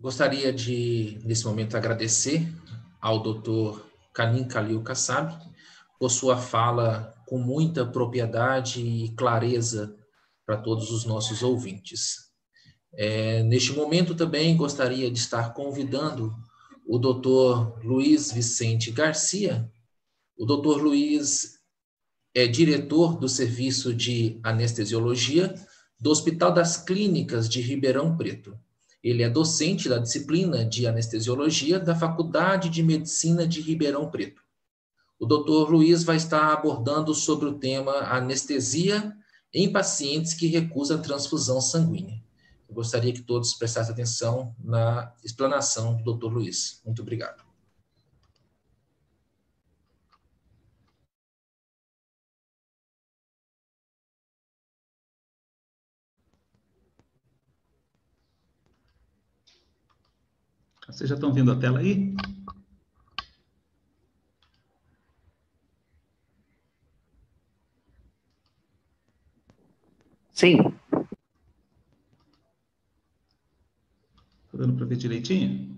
Gostaria de, nesse momento, agradecer ao Dr. Kanim Khalil Kassab por sua fala com muita propriedade e clareza para todos os nossos ouvintes. Neste momento, também gostaria de estar convidando o Dr. Luiz Vicente Garcia. O Dr. Luiz é diretor do Serviço de Anestesiologia do Hospital das Clínicas de Ribeirão Preto. Ele é docente da disciplina de Anestesiologia da Faculdade de Medicina de Ribeirão Preto. O Dr. Luiz vai estar abordando sobre o tema anestesia em pacientes que recusam transfusão sanguínea. Eu gostaria que todos prestassem atenção na explanação do Dr. Luiz. Muito obrigado. Vocês já estão vendo a tela aí? Sim. Está dando para ver direitinho?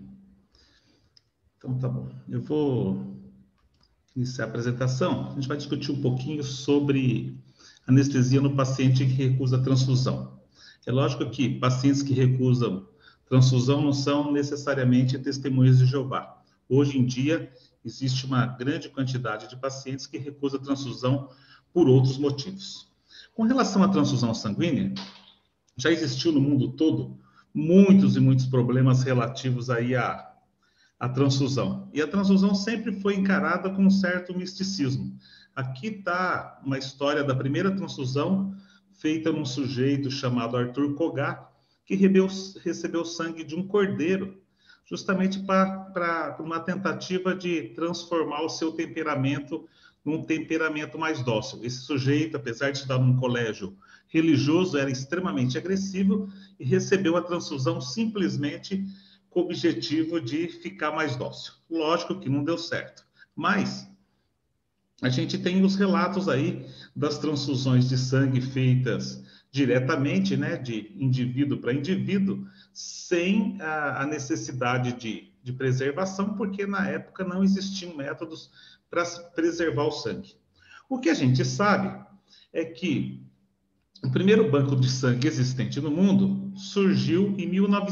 Então tá bom. Eu vou iniciar a apresentação. A gente vai discutir um pouquinho sobre anestesia no paciente que recusa transfusão. É lógico que pacientes que recusam transfusão não são necessariamente testemunhas de Jeová. Hoje em dia, existe uma grande quantidade de pacientes que recusam transfusão por outros motivos. Com relação à transfusão sanguínea, já existiu no mundo todo muitos e muitos problemas relativos aí à transfusão. E a transfusão sempre foi encarada com um certo misticismo. Aqui está uma história da primeira transfusão feita num sujeito chamado Arthur Koga, que recebeu sangue de um cordeiro, justamente para uma tentativa de transformar o seu temperamento num temperamento mais dócil. Esse sujeito, apesar de estudar num colégio religioso, era extremamente agressivo e recebeu a transfusão simplesmente com o objetivo de ficar mais dócil. Lógico que não deu certo, mas a gente tem os relatos aí das transfusões de sangue feitas diretamente, né, de indivíduo para indivíduo, sem a necessidade de preservação, porque na época não existiam métodos para preservar o sangue. O que a gente sabe é que o primeiro banco de sangue existente no mundo surgiu em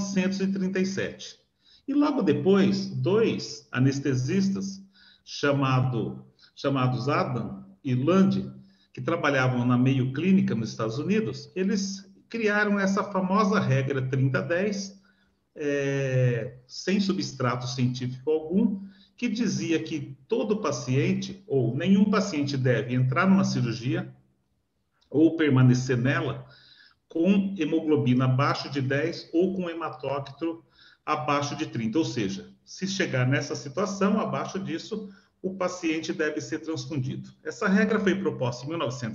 1937. E logo depois, dois anestesistas chamados Adam e Lund, que trabalhavam na Mayo Clínica nos Estados Unidos, eles criaram essa famosa regra 30-10, sem substrato científico algum, que dizia que todo paciente, ou nenhum paciente deve entrar numa cirurgia ou permanecer nela com hemoglobina abaixo de 10 ou com hematócrito abaixo de 30. Ou seja, se chegar nessa situação, abaixo disso, o paciente deve ser transfundido. Essa regra foi proposta em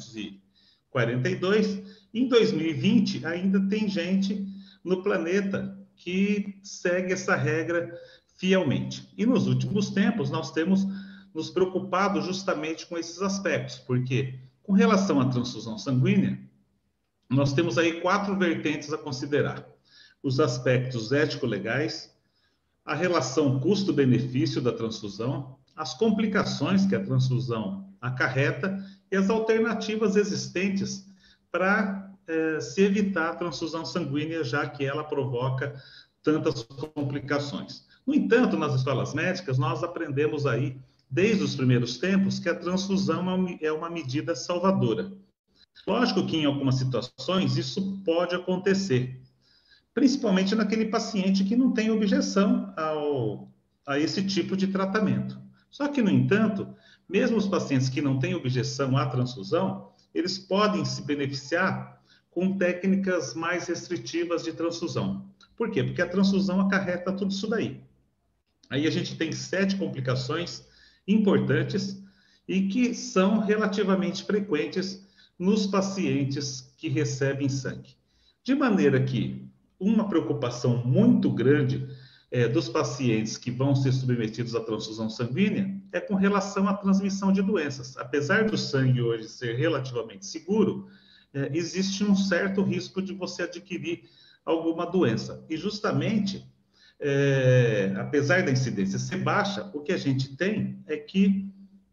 1942. Em 2020, ainda tem gente no planeta que segue essa regra fielmente. E nos últimos tempos, nós temos nos preocupado justamente com esses aspectos, porque com relação à transfusão sanguínea, nós temos aí 4 vertentes a considerar: os aspectos ético-legais, a relação custo-benefício da transfusão, as complicações que a transfusão acarreta e as alternativas existentes para se evitar a transfusão sanguínea, já que ela provoca tantas complicações. No entanto, nas escolas médicas, nós aprendemos aí, desde os primeiros tempos, que a transfusão é uma medida salvadora. Lógico que em algumas situações isso pode acontecer, principalmente naquele paciente que não tem objeção a esse tipo de tratamento. Só que, no entanto, mesmo os pacientes que não têm objeção à transfusão, eles podem se beneficiar com técnicas mais restritivas de transfusão. Por quê? Porque a transfusão acarreta tudo isso daí. Aí a gente tem 7 complicações importantes e que são relativamente frequentes nos pacientes que recebem sangue. De maneira que uma preocupação muito grande dos pacientes que vão ser submetidos à transfusão sanguínea é com relação à transmissão de doenças. Apesar do sangue hoje ser relativamente seguro, existe um certo risco de você adquirir alguma doença. E justamente apesar da incidência ser baixa, o que a gente tem é que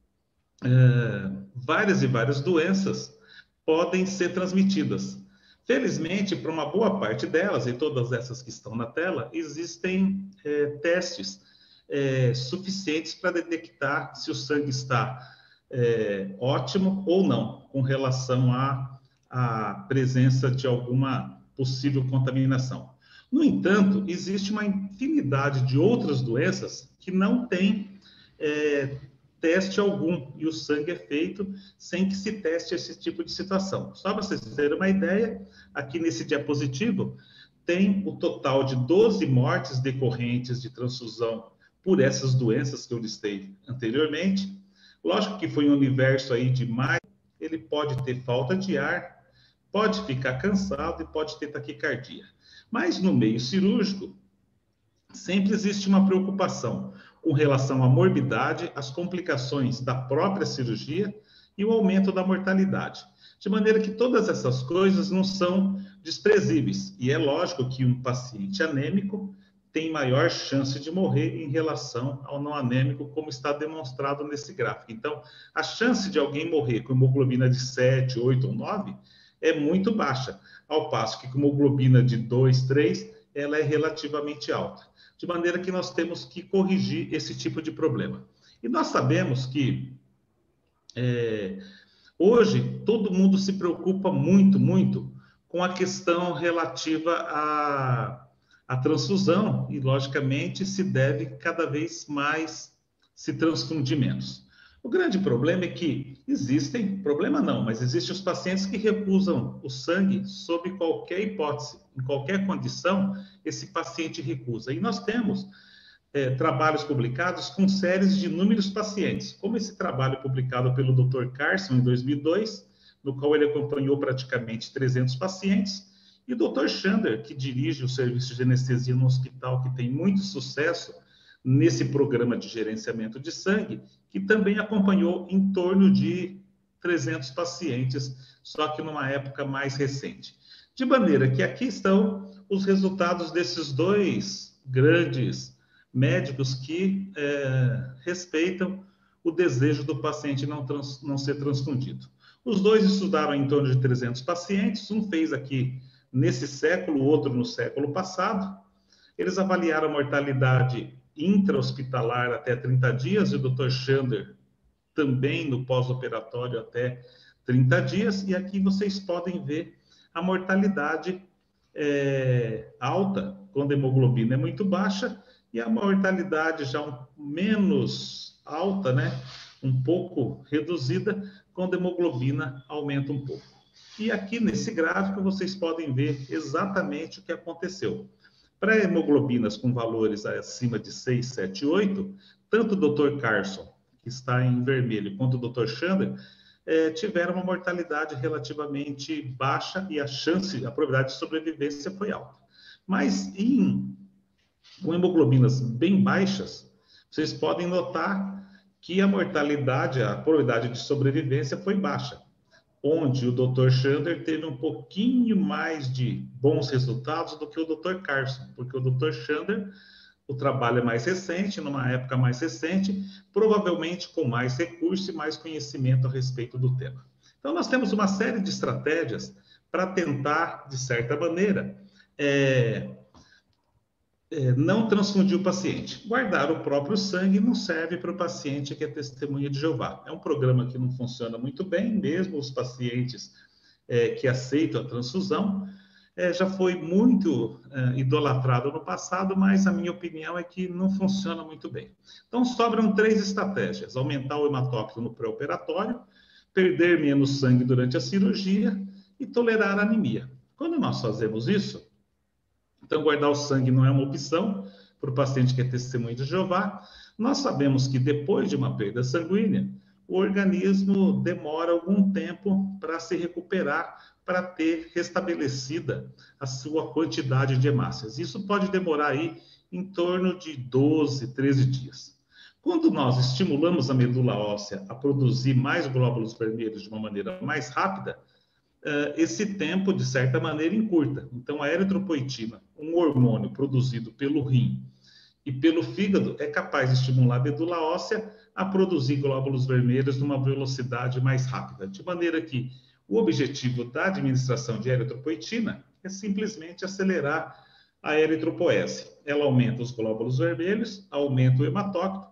várias e várias doenças podem ser transmitidas. Felizmente, para uma boa parte delas, e todas essas que estão na tela, existem testes suficientes para detectar se o sangue está ótimo ou não, com relação à presença de alguma possível contaminação. No entanto, existe uma infinidade de outras doenças que não têm teste algum, e o sangue é feito sem que se teste esse tipo de situação. Só para vocês terem uma ideia, aqui nesse diapositivo tem o total de 12 mortes decorrentes de transfusão por essas doenças que eu listei anteriormente. Lógico que foi um universo aí de mais, ele pode ter falta de ar, pode ficar cansado e pode ter taquicardia. Mas no meio cirúrgico, sempre existe uma preocupação com relação à morbidade, às complicações da própria cirurgia e o aumento da mortalidade. De maneira que todas essas coisas não são desprezíveis. E é lógico que um paciente anêmico tem maior chance de morrer em relação ao não anêmico, como está demonstrado nesse gráfico. Então, a chance de alguém morrer com hemoglobina de 7, 8 ou 9 é muito baixa, ao passo que com hemoglobina de 2, 3, ela é relativamente alta. De maneira que nós temos que corrigir esse tipo de problema. E nós sabemos que hoje todo mundo se preocupa muito, muito com a questão relativa à transfusão e, logicamente, se deve cada vez mais se transfundir menos. O grande problema é que problema não, mas existem os pacientes que recusam o sangue sob qualquer hipótese, em qualquer condição, esse paciente recusa. E nós temos trabalhos publicados com séries de inúmeros pacientes, como esse trabalho publicado pelo Dr. Carson em 2002, no qual ele acompanhou praticamente 300 pacientes, e o Dr. Chander, que dirige o serviço de anestesia no hospital, que tem muito sucesso nesse programa de gerenciamento de sangue, que também acompanhou em torno de 300 pacientes, só que numa época mais recente. De maneira que aqui estão os resultados desses dois grandes médicos que respeitam o desejo do paciente não ser transfundido. Os dois estudaram em torno de 300 pacientes, um fez aqui nesse século, o outro no século passado. Eles avaliaram a mortalidade intra-hospitalar até 30 dias, e o Dr. Chander também no pós-operatório até 30 dias, e aqui vocês podem ver a mortalidade alta, quando a hemoglobina é muito baixa, e a mortalidade já menos alta, né, um pouco reduzida, quando a hemoglobina aumenta um pouco. E aqui nesse gráfico vocês podem ver exatamente o que aconteceu. Para hemoglobinas com valores acima de 6, 7, 8, tanto o Dr. Carson, que está em vermelho, quanto o Dr. Chander, tiveram uma mortalidade relativamente baixa e a probabilidade de sobrevivência foi alta. Mas com hemoglobinas bem baixas, vocês podem notar que a probabilidade de sobrevivência foi baixa, onde o Dr. Chander teve um pouquinho mais de bons resultados do que o Dr. Carson, porque o Dr. Chander, o trabalho é mais recente, numa época mais recente, provavelmente com mais recurso e mais conhecimento a respeito do tema. Então, nós temos uma série de estratégias para tentar, de certa maneira, não transfundir o paciente. Guardar o próprio sangue não serve para o paciente que é testemunha de Jeová. É um programa que não funciona muito bem, mesmo os pacientes que aceitam a transfusão. Já foi muito idolatrado no passado, mas a minha opinião é que não funciona muito bem. Então, sobram 3 estratégias: aumentar o hematócrito no pré-operatório, perder menos sangue durante a cirurgia e tolerar a anemia. Quando nós fazemos isso, então, guardar o sangue não é uma opção para o paciente que é testemunha de Jeová. Nós sabemos que depois de uma perda sanguínea, o organismo demora algum tempo para se recuperar, para ter restabelecida a sua quantidade de hemácias. Isso pode demorar aí em torno de 12, 13 dias. Quando nós estimulamos a medula óssea a produzir mais glóbulos vermelhos de uma maneira mais rápida, esse tempo, de certa maneira, encurta. Então, a eritropoetina, um hormônio produzido pelo rim e pelo fígado é capaz de estimular a medula óssea a produzir glóbulos vermelhos numa velocidade mais rápida. De maneira que o objetivo da administração de eritropoetina é simplesmente acelerar a eritropoese. Ela aumenta os glóbulos vermelhos, aumenta o hematócrito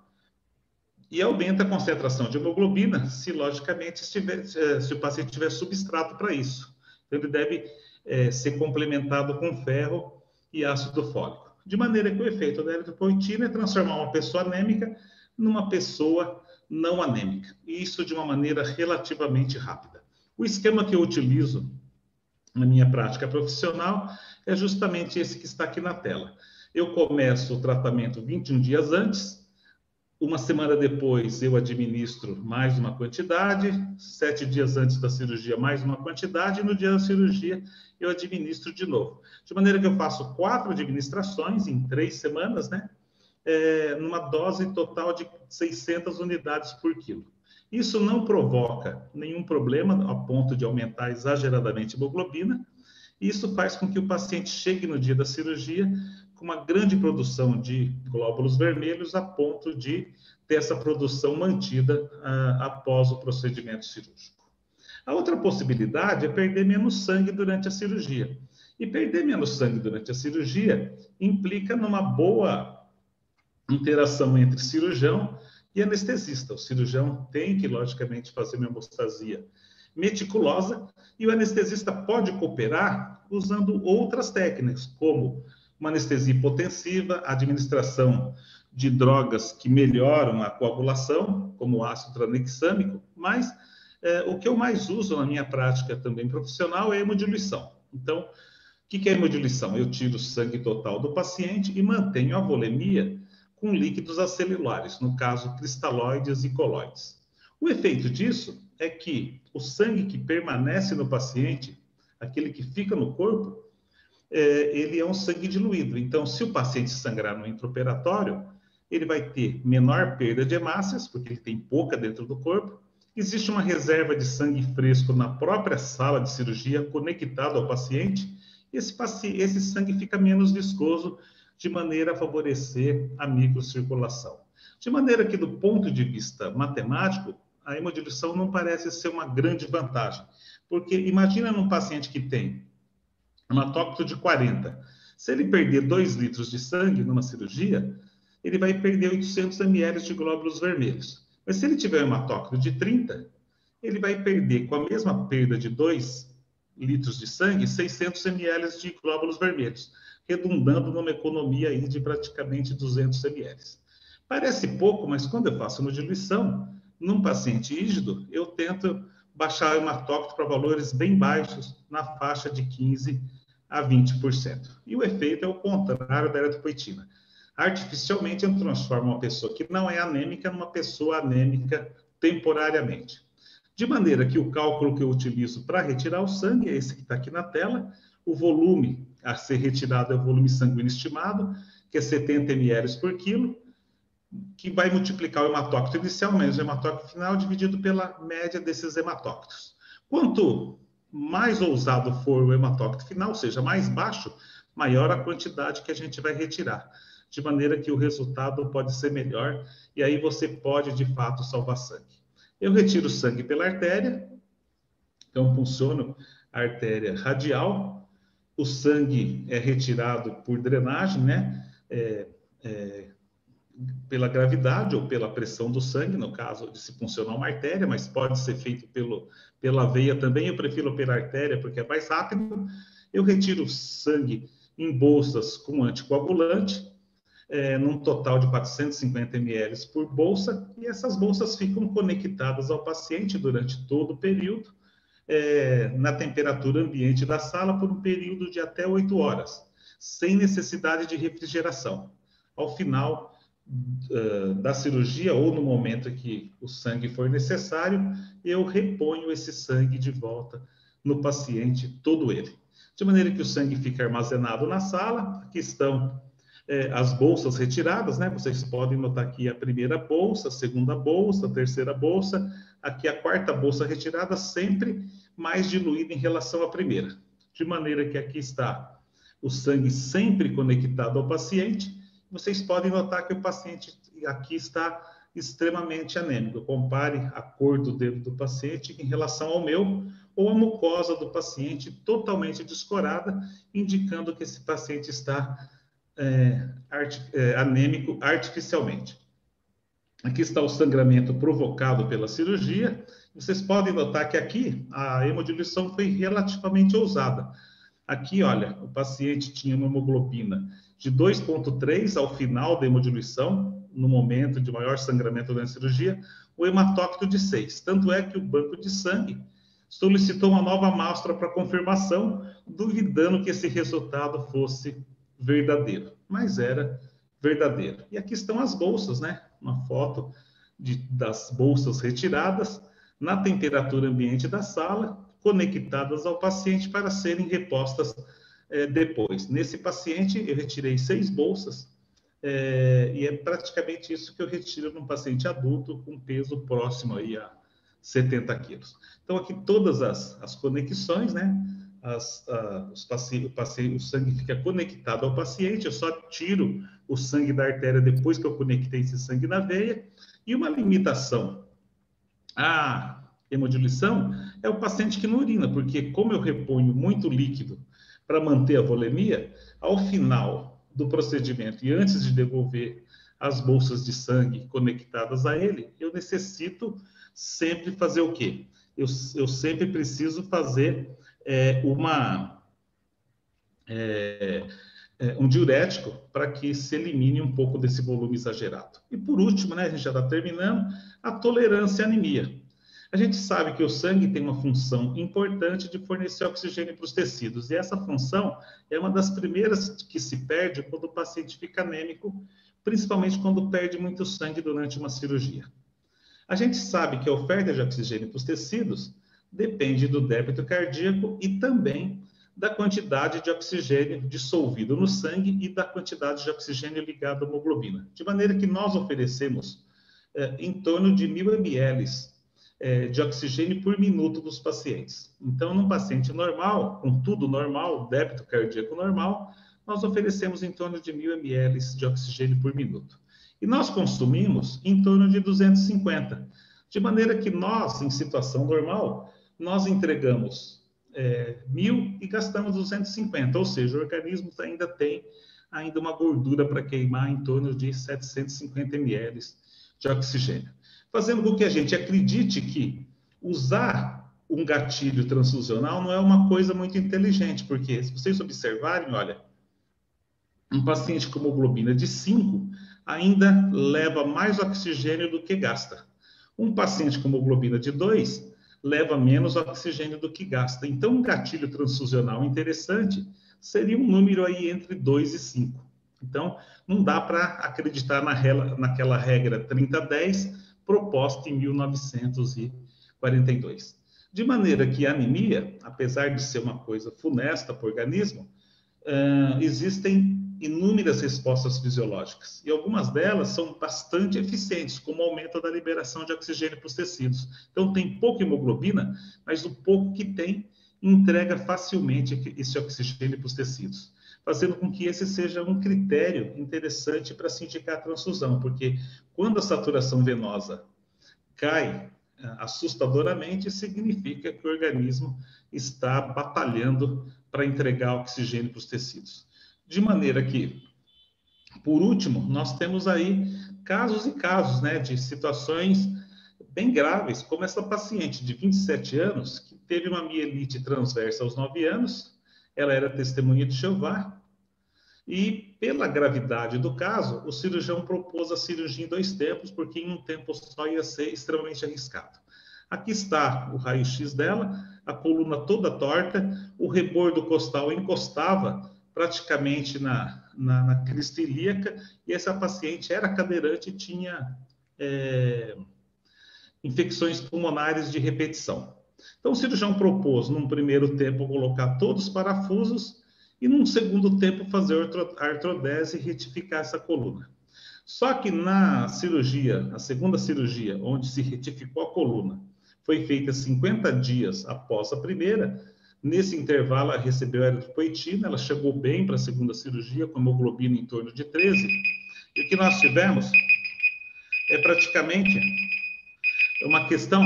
e aumenta a concentração de hemoglobina, se logicamente se o paciente tiver substrato para isso. Então, ele deve ser complementado com ferro e ácido fólico. De maneira que o efeito da eritropoetina é transformar uma pessoa anêmica numa pessoa não anêmica. E isso de uma maneira relativamente rápida. O esquema que eu utilizo na minha prática profissional é justamente esse que está aqui na tela. Eu começo o tratamento 21 dias antes, uma semana depois eu administro mais uma quantidade, 7 dias antes da cirurgia mais uma quantidade, e no dia da cirurgia eu administro de novo. De maneira que eu faço 4 administrações em 3 semanas, né? Numa dose total de 600 unidades por quilo. Isso não provoca nenhum problema a ponto de aumentar exageradamente a hemoglobina. Isso faz com que o paciente chegue no dia da cirurgia com uma grande produção de glóbulos vermelhos a ponto de ter essa produção mantida após o procedimento cirúrgico. A outra possibilidade é perder menos sangue durante a cirurgia. E perder menos sangue durante a cirurgia implica numa boa interação entre cirurgião e anestesista. O cirurgião tem que, logicamente, fazer uma hemostasia meticulosa e o anestesista pode cooperar usando outras técnicas, como uma anestesia hipotensiva, administração de drogas que melhoram a coagulação, como o ácido tranexâmico, mas o que eu mais uso na minha prática também profissional é a hemodiluição. Então, o que é a hemodiluição? Eu tiro o sangue total do paciente e mantenho a volemia com líquidos acelulares, no caso, cristalóides e colóides. O efeito disso é que o sangue que permanece no paciente, aquele que fica no corpo, ele é um sangue diluído. Então, se o paciente sangrar no intraoperatório, ele vai ter menor perda de hemácias, porque ele tem pouca dentro do corpo. Existe uma reserva de sangue fresco na própria sala de cirurgia, conectado ao paciente. Esse sangue fica menos viscoso, de maneira a favorecer a microcirculação. De maneira que, do ponto de vista matemático, a hemodiluição não parece ser uma grande vantagem. Porque imagina num paciente que tem um hematócrito de 40. Se ele perder 2 litros de sangue numa cirurgia, ele vai perder 800 ml de glóbulos vermelhos. Mas se ele tiver um hematócrito de 30, ele vai perder, com a mesma perda de 2 litros de sangue, 600 ml de glóbulos vermelhos, redundando numa economia aí de praticamente 200 ml. Parece pouco, mas quando eu faço hemodiluição, num paciente rígido, eu tento baixar o hematócrito para valores bem baixos, na faixa de 15% a 20%. E o efeito é o contrário da eritropoetina. Artificialmente, eu transformo uma pessoa que não é anêmica numa pessoa anêmica temporariamente. De maneira que o cálculo que eu utilizo para retirar o sangue é esse que está aqui na tela. O volume a ser retirado é o volume sanguíneo estimado, que é 70 ml por quilo, que vai multiplicar o hematócrito inicial menos o hematócrito final, dividido pela média desses hematócritos. Quanto mais ousado for o hematócrito final, ou seja, mais baixo, maior a quantidade que a gente vai retirar, de maneira que o resultado pode ser melhor, e aí você pode, de fato, salvar sangue. Eu retiro sangue pela artéria, então funciono a artéria radial, o sangue é retirado por drenagem, né? Pela gravidade ou pela pressão do sangue, no caso de se funcionar uma artéria, mas pode ser feito pela veia também. Eu prefiro pela artéria porque é mais rápido. Eu retiro sangue em bolsas com anticoagulante, num total de 450 ml por bolsa, e essas bolsas ficam conectadas ao paciente durante todo o período, na temperatura ambiente da sala por um período de até 8 horas, sem necessidade de refrigeração. Ao final da cirurgia ou no momento que o sangue for necessário, eu reponho esse sangue de volta no paciente, todo ele. De maneira que o sangue fica armazenado na sala. Aqui estão as bolsas retiradas, né? Vocês podem notar aqui a primeira bolsa, a segunda bolsa, a terceira bolsa, aqui a quarta bolsa retirada, sempre mais diluída em relação à primeira. De maneira que aqui está o sangue sempre conectado ao paciente, vocês podem notar que o paciente aqui está extremamente anêmico. Compare a cor do dedo do paciente em relação ao meu, ou a mucosa do paciente totalmente descorada, indicando que esse paciente está anêmico artificialmente. Aqui está o sangramento provocado pela cirurgia. Vocês podem notar que aqui a hemodiluição foi relativamente ousada. Aqui, olha, o paciente tinha uma hemoglobina de 2,3 ao final da hemodiluição, no momento de maior sangramento durante a cirurgia, o hematócrito de 6. Tanto é que o banco de sangue solicitou uma nova amostra para confirmação, duvidando que esse resultado fosse verdadeiro. Mas era verdadeiro. E aqui estão as bolsas, né? Uma foto das bolsas retiradas na temperatura ambiente da sala, conectadas ao paciente para serem repostas depois. Nesse paciente, eu retirei 6 bolsas, e é praticamente isso que eu retiro num paciente adulto com peso próximo aí a 70 quilos. Então, aqui todas as conexões, né? O sangue fica conectado ao paciente, eu só tiro o sangue da artéria depois que eu conectei esse sangue na veia. E uma limitação à hemodiluição é o paciente que não urina, porque como eu reponho muito líquido para manter a volemia, ao final do procedimento e antes de devolver as bolsas de sangue conectadas a ele, eu necessito sempre fazer o quê? Eu sempre preciso fazer um diurético para que se elimine um pouco desse volume exagerado. E por último, né, a gente já está terminando, a tolerância à anemia. A gente sabe que o sangue tem uma função importante de fornecer oxigênio para os tecidos, e essa função é uma das primeiras que se perde quando o paciente fica anêmico, principalmente quando perde muito sangue durante uma cirurgia. A gente sabe que a oferta de oxigênio para os tecidos depende do débito cardíaco e também da quantidade de oxigênio dissolvido no sangue e da quantidade de oxigênio ligado à hemoglobina. De maneira que nós oferecemos em torno de 1.000 ml de oxigênio por minuto dos pacientes. Então, num paciente normal, com tudo normal, débito cardíaco normal, nós oferecemos em torno de 1.000 ml de oxigênio por minuto. E nós consumimos em torno de 250. De maneira que nós, em situação normal, nós entregamos 1.000 e gastamos 250, ou seja, o organismo ainda tem uma gordura para queimar em torno de 750 ml de oxigênio. Fazendo com que a gente acredite que usar um gatilho transfusional não é uma coisa muito inteligente, porque se vocês observarem, olha, um paciente com hemoglobina de 5 ainda leva mais oxigênio do que gasta. Um paciente com hemoglobina de 2 leva menos oxigênio do que gasta. Então, um gatilho transfusional interessante seria um número aí entre 2 e 5. Então, não dá para acreditar naquela regra 30-10 proposta em 1942. De maneira que a anemia, apesar de ser uma coisa funesta para o organismo, existem inúmeras respostas fisiológicas, e algumas delas são bastante eficientes, como o aumento da liberação de oxigênio para os tecidos. Então, tem pouca hemoglobina, mas o pouco que tem entrega facilmente esse oxigênio para os tecidos, fazendo com que esse seja um critério interessante para se indicar a transfusão, porque quando a saturação venosa cai assustadoramente, significa que o organismo está batalhando para entregar oxigênio para os tecidos. De maneira que, por último, nós temos aí casos e casos, né, de situações bem graves, como essa paciente de 27 anos, que teve uma mielite transversa aos 9 anos, ela era testemunha de Jeová, e pela gravidade do caso, o cirurgião propôs a cirurgia em 2 tempos, porque em um tempo só ia ser extremamente arriscado. Aqui está o raio-x dela, a coluna toda torta, o rebordo costal encostava praticamente na crista ilíaca, e essa paciente era cadeirante e tinha infecções pulmonares de repetição. Então, o cirurgião propôs, num primeiro tempo, colocar todos os parafusos e, num segundo tempo, fazer artrodese e retificar essa coluna. Só que na cirurgia, a segunda cirurgia, onde se retificou a coluna, foi feita 50 dias após a primeira. Nesse intervalo, ela recebeu eritropoetina, ela chegou bem para a segunda cirurgia, com hemoglobina em torno de 13, E o que nós tivemos é praticamente uma questão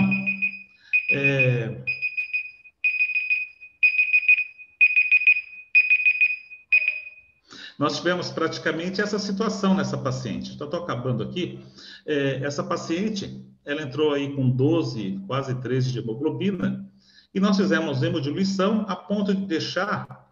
nós tivemos praticamente essa situação nessa paciente. Então, estou acabando aqui. Essa paciente, ela entrou aí com 12, quase 13 de hemoglobina, e nós fizemos hemodiluição a ponto de deixar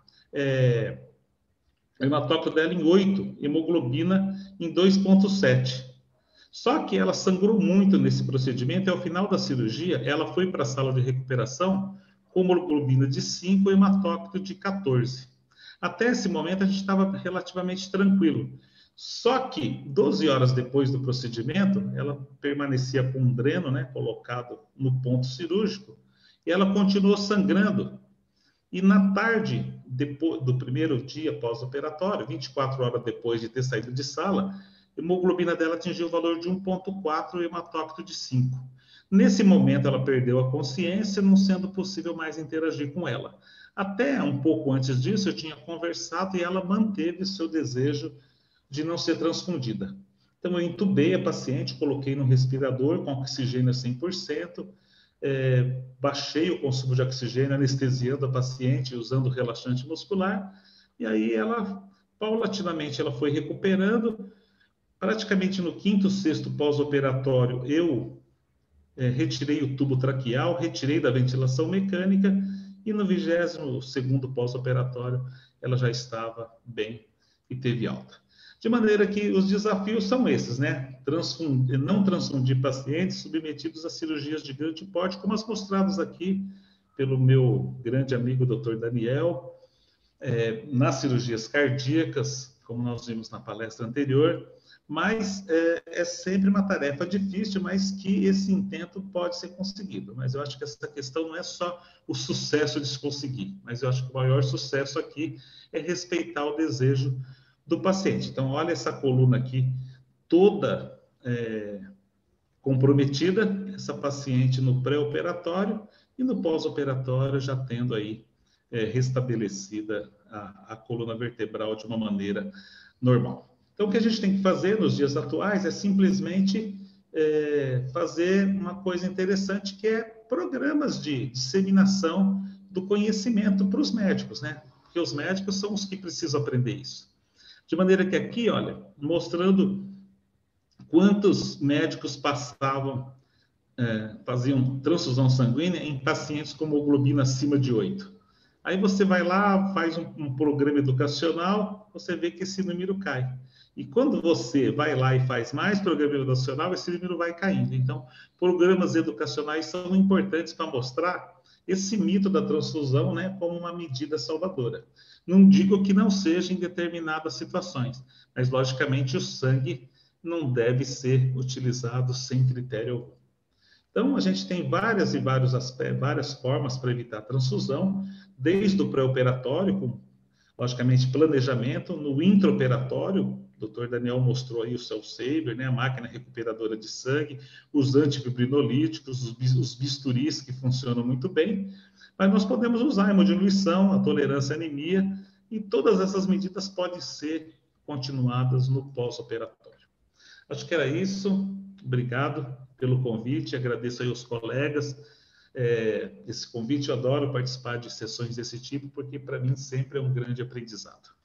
o hematócrito dela em 8, hemoglobina em 2,7. Só que ela sangrou muito nesse procedimento e ao final da cirurgia, ela foi para a sala de recuperação com hemoglobina de 5 e hematócrito de 14. Até esse momento, a gente estava relativamente tranquilo. Só que 12 horas depois do procedimento, ela permanecia com um dreno, né, colocado no ponto cirúrgico, e ela continuou sangrando. E na tarde depois, do primeiro dia pós-operatório, 24 horas depois de ter saído de sala, a hemoglobina dela atingiu o valor de 1,4 e hematócrito de 5. Nesse momento, ela perdeu a consciência, não sendo possível mais interagir com ela. Até um pouco antes disso, eu tinha conversado e ela manteve seu desejo de não ser transfundida. Então, eu entubei a paciente, coloquei no respirador com oxigênio a 100%, baixei o consumo de oxigênio, anestesiando a paciente, usando relaxante muscular, e aí ela, paulatinamente, ela foi recuperando. Praticamente no quinto, sexto pós-operatório, eu retirei o tubo traqueal, retirei da ventilação mecânica, e no 22º pós-operatório, ela já estava bem e teve alta. De maneira que os desafios são esses, né? Não transfundir pacientes submetidos a cirurgias de grande porte, como as mostradas aqui pelo meu grande amigo Dr. Daniel, nas cirurgias cardíacas, como nós vimos na palestra anterior, mas é sempre uma tarefa difícil, mas que esse intento pode ser conseguido. Mas eu acho que essa questão não é só o sucesso de se conseguir, mas eu acho que o maior sucesso aqui é respeitar o desejo do paciente. Então, olha essa coluna aqui, toda comprometida, essa paciente no pré-operatório e no pós-operatório já tendo aí restabelecida a coluna vertebral de uma maneira normal. Então, o que a gente tem que fazer nos dias atuais é simplesmente fazer uma coisa interessante, que é programas de disseminação do conhecimento para os médicos, né? Porque os médicos são os que precisam aprender isso. De maneira que aqui, olha, mostrando quantos médicos faziam transfusão sanguínea em pacientes com hemoglobina acima de 8. Aí você vai lá, faz um programa educacional, você vê que esse número cai. E quando você vai lá e faz mais programa educacional, esse número vai caindo. Então, programas educacionais são importantes para mostrar esse mito da transfusão, né, como uma medida salvadora. Não digo que não seja em determinadas situações, mas, logicamente, o sangue não deve ser utilizado sem critério algum. Então, a gente tem várias formas para evitar a transfusão, desde o pré-operatório, com, logicamente, planejamento, no intraoperatório, o Dr. Daniel mostrou aí o Cell Saver, né, a máquina recuperadora de sangue, os antifibrinolíticos, os bisturis que funcionam muito bem, mas nós podemos usar a hemodiluição, a tolerância à anemia, e todas essas medidas podem ser continuadas no pós-operatório. Acho que era isso. Obrigado pelo convite, agradeço aí aos colegas. Esse convite, eu adoro participar de sessões desse tipo, porque para mim sempre é um grande aprendizado.